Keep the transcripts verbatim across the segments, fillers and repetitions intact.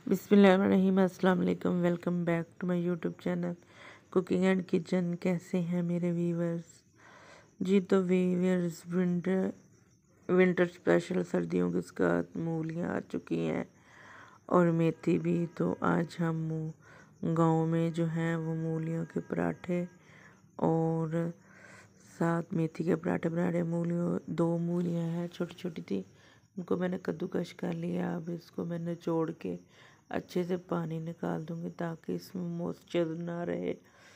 बिस्मिल्लाहिर्रहमानिर्रहीम। अस्सलाम वालेकुम। Welcome back to my YouTube channel cooking and kitchen. कैसे हैं मेरे व्यूवर्स जी? तो व्यूवर्स, विंटर विंटर स्पेशल सर्दियों के साथ मूलियाँ आ चुकी हैं और मेथी भी। तो आज हम गांव में जो हैं वो मूलियों के पराठे और साथ मेथी के पराठे बना रहे। मूलियों दो मूलियाँ हैं, छोटी छोटी थी, उनको मैंने कद्दूकश कर लिया। अब इसको मैंने निचोड़ के अच्छे से पानी निकाल दूंगी ताकि इसमें मॉइस्चर ना रहे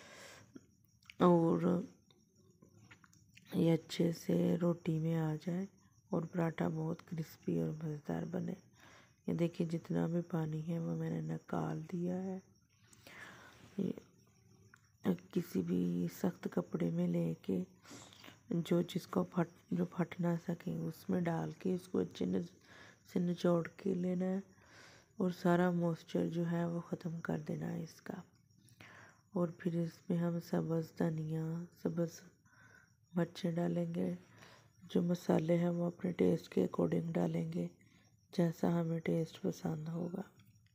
और ये अच्छे से रोटी में आ जाए और पराठा बहुत क्रिस्पी और मज़ेदार बने। ये देखिए, जितना भी पानी है वो मैंने निकाल दिया है। ये किसी भी सख्त कपड़े में लेके जो जिसको फट जो फट ना सके उसमें डाल के इसको अच्छे से निचोड़ के लेना है और सारा मॉइस्चर जो है वो ख़त्म कर देना है इसका। और फिर इसमें हम सब्ज़ धनिया, सब्ज़ मिर्चें डालेंगे। जो मसाले हैं वो अपने टेस्ट के अकॉर्डिंग डालेंगे, जैसा हमें टेस्ट पसंद होगा।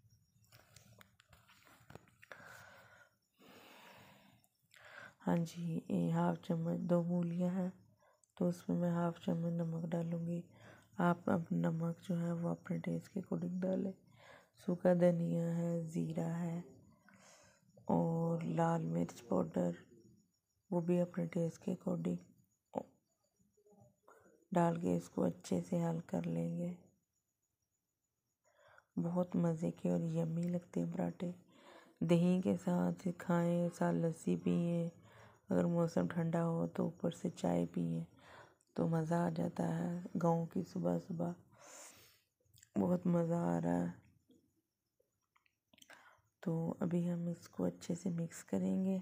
हाँ जी, ये हाफ चम्मच दो मूलियाँ हैं तो उसमें मैं हाफ चम्मच नमक डालूँगी। आप अब नमक जो है वो अपने टेस्ट के अकॉर्डिंग डालें। सूखा धनिया है, ज़ीरा है और लाल मिर्च पाउडर, वो भी अपने टेस्ट के अकॉर्डिंग डाल के इसको अच्छे से हल कर लेंगे। बहुत मज़े के और यम्मी लगते हैं पराठे। दही के साथ खाएं, साथ लस्सी पिए, अगर मौसम ठंडा हो तो ऊपर से चाय पिए तो मज़ा आ जाता है। गाँव की सुबह सुबह बहुत मज़ा आ रहा है। तो अभी हम इसको अच्छे से मिक्स करेंगे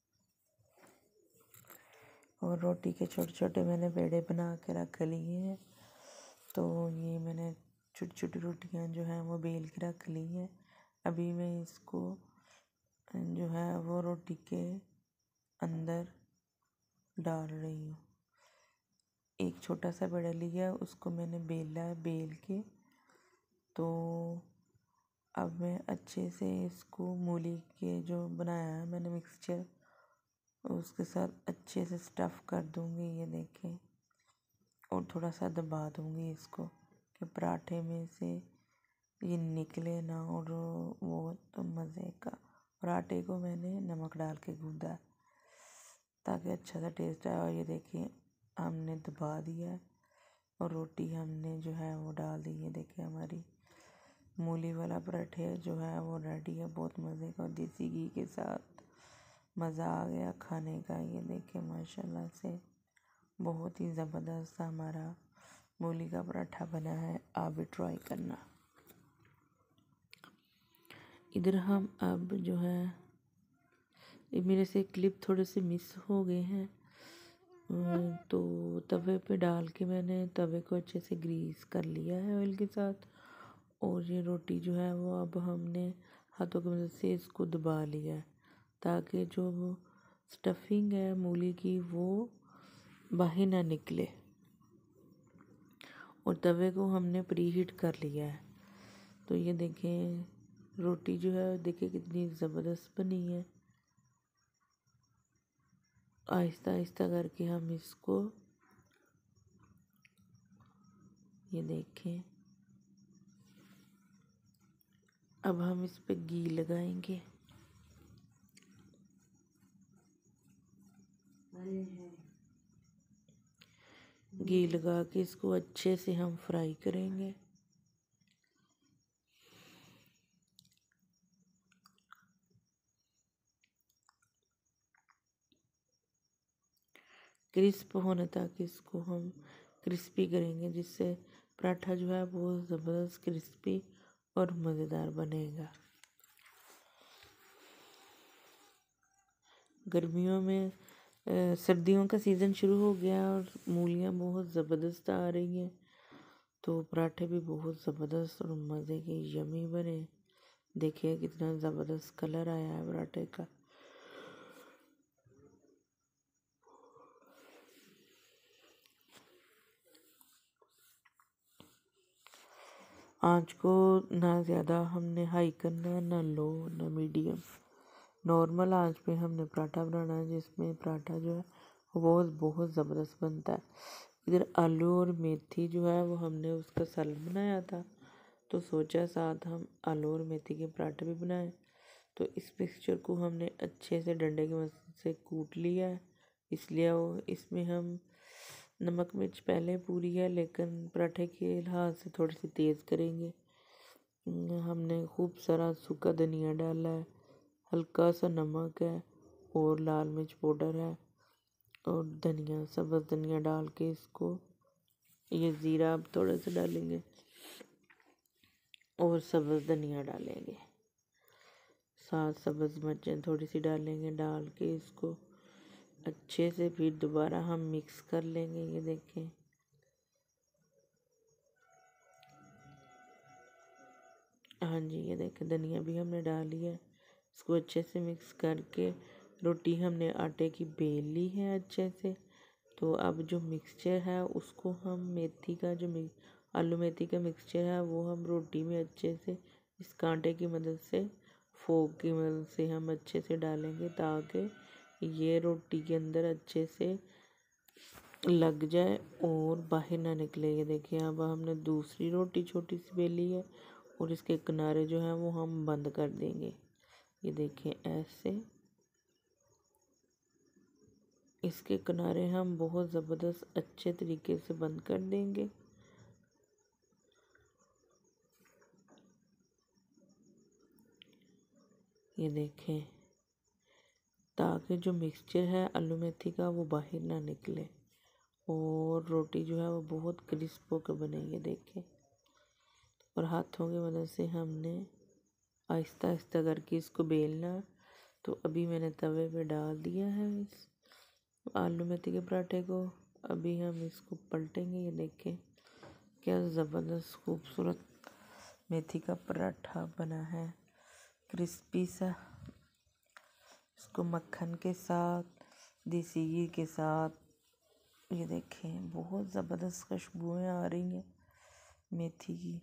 और रोटी के छोटे छोटे मैंने पेड़े बना के रख लिए हैं। तो ये मैंने छोटी छोटी रोटियां जो हैं वो बेल के रख ली हैं। अभी मैं इसको जो है वो रोटी के अंदर डाल रही हूँ। एक छोटा सा पेड़ा लिया, उसको मैंने बेला है, बेल के तो अब मैं अच्छे से इसको मूली के जो बनाया है मैंने मिक्सचर, उसके साथ अच्छे से स्टफ़ कर दूँगी। ये देखें, और थोड़ा सा दबा दूँगी इसको कि पराठे में से ये निकले ना। और वो तो मज़े का पराठे को मैंने नमक डाल के गूँधा ताकि अच्छा सा टेस्ट आए। और ये देखिए, हमने दबा दिया है और रोटी हमने जो है वो डाल दी है। देखिए, हमारी मूली वाला पराठे जो है वो रेडी है, बहुत मज़े का। देसी घी के साथ मज़ा आ गया खाने का। ये देखिए, माशाल्लाह से बहुत ही ज़बरदस्त हमारा मूली का पराठा बना है। आप भी ट्राई करना। इधर हम अब जो है, मेरे से क्लिप थोड़े से मिस हो गए हैं तो तवे पे डाल के मैंने तवे को अच्छे से ग्रीस कर लिया है ऑयल के साथ। और ये रोटी जो है वो अब हमने हाथों की मदद से इसको दबा लिया है ताकि जो स्टफिंग है मूली की वो बाहर ना निकले। और तवे को हमने प्री हीट कर लिया है। तो ये देखें, रोटी जो है देखिए कितनी ज़बरदस्त बनी है। आहिस्ता आहिस्ता करके हम इसको, ये देखें, अब हम इस पे घी लगाएंगे। घी लगा के इसको अच्छे से हम फ्राई करेंगे। क्रिस्प होने तक इसको हम क्रिस्पी करेंगे, जिससे पराठा जो है बहुत ज़बरदस्त क्रिस्पी और मज़ेदार बनेगा। गर्मियों में आ, सर्दियों का सीज़न शुरू हो गया और मूलियाँ बहुत ज़बरदस्त आ रही हैं तो पराठे भी बहुत ज़बरदस्त और मज़े के यमी बने। देखिए कितना ज़बरदस्त कलर आया है पराठे का। आँच को ना ज़्यादा हमने हाई करना है, ना लो, ना मीडियम। नॉर्मल आंच पे हमने पराठा बनाना है, जिसमें पराठा जो है वो बहुत ज़बरदस्त बनता है। इधर आलू और मेथी जो है वो हमने उसका सलाद बनाया था, तो सोचा साथ हम आलू और मेथी के पराठे भी बनाएं। तो इस मिक्सचर को हमने अच्छे से डंडे की मदद से कूट लिया है, इसलिए वो इसमें हम नमक मिर्च पहले पूरी है, लेकिन पराठे के लिहाज से थोड़ी सी तेज़ करेंगे। हमने खूब सारा सूखा धनिया डाला है, हल्का सा नमक है और लाल मिर्च पाउडर है और धनिया, सब्ज़ धनिया डाल के इसको, ये ज़ीरा अब थोड़ा सा डालेंगे और सब्ज़ धनिया डालेंगे, साथ सब्ज़ मिर्चें थोड़ी सी डालेंगे। डाल के इसको अच्छे से फिर दोबारा हम मिक्स कर लेंगे। ये देखें, हाँ जी, ये देखें धनिया भी हमने डाली है। इसको अच्छे से मिक्स करके रोटी हमने आटे की बेल ली है अच्छे से। तो अब जो मिक्सचर है उसको हम मेथी का जो आलू मेथी का मिक्सचर है वो हम रोटी में अच्छे से इस कांटे की मदद से, फोक की मदद से हम अच्छे से डालेंगे, ताकि ये रोटी के अंदर अच्छे से लग जाए और बाहर ना निकले। ये देखिए, अब हमने दूसरी रोटी छोटी सी बेली है और इसके किनारे जो है वो हम बंद कर देंगे। ये देखिए, ऐसे इसके किनारे हम बहुत ज़बरदस्त अच्छे तरीके से बंद कर देंगे। ये देखें, ताकि जो मिक्सचर है आलू मेथी का वो बाहर ना निकले और रोटी जो है वो बहुत क्रिस्प होकर बनेगी। देखें, और हाथों की मदद से हमने आहिस्ता आहिस्ता करके इसको बेलना। तो अभी मैंने तवे पे डाल दिया है इस आलू मेथी के पराठे को। अभी हम इसको पलटेंगे। ये देखें, क्या ज़बरदस्त खूबसूरत मेथी का पराठा बना है, क्रिस्पी सा। इसको मक्खन के साथ, देसी घी के साथ, ये देखें बहुत ज़बरदस्त खुशबुएं आ रही हैं मेथी की।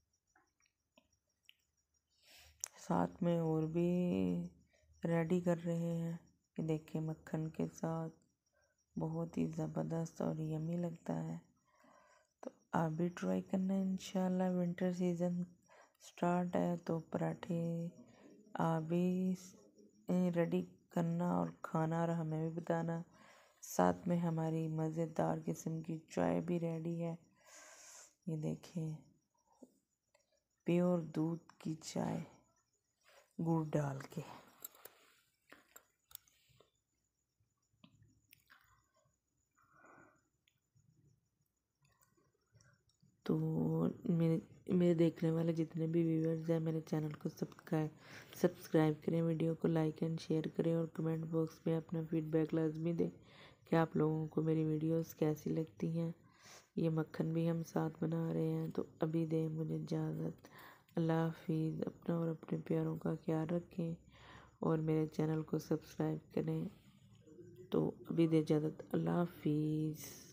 साथ में और भी रेडी कर रहे हैं। ये देखें, मक्खन के साथ बहुत ही ज़बरदस्त और यमी लगता है। तो आप भी ट्राई करना इंशाल्लाह। विंटर सीज़न स्टार्ट है तो पराठे आप भी रेडी करना और खाना और हमें भी बताना। साथ में हमारी मज़ेदार किस्म की चाय भी रेडी है। ये देखें, प्योर दूध की चाय गुड़ डाल के। तो मेरे मेरे देखने वाले जितने भी व्यूअर्स हैं, मेरे चैनल को सब्सक्राइब सब्सक्राइब करें, वीडियो को लाइक एंड शेयर करें और कमेंट बॉक्स में अपना फीडबैक लाजमी दें कि आप लोगों को मेरी वीडियोस कैसी लगती हैं। ये मक्खन भी हम साथ बना रहे हैं। तो अभी दें मुझे इजाज़त। अल्लाह हाफिज़। अपना और अपने प्यारों का ख्याल रखें और मेरे चैनल को सब्सक्राइब करें। तो अभी दें इजाज़त। अल्लाह हाफिज़।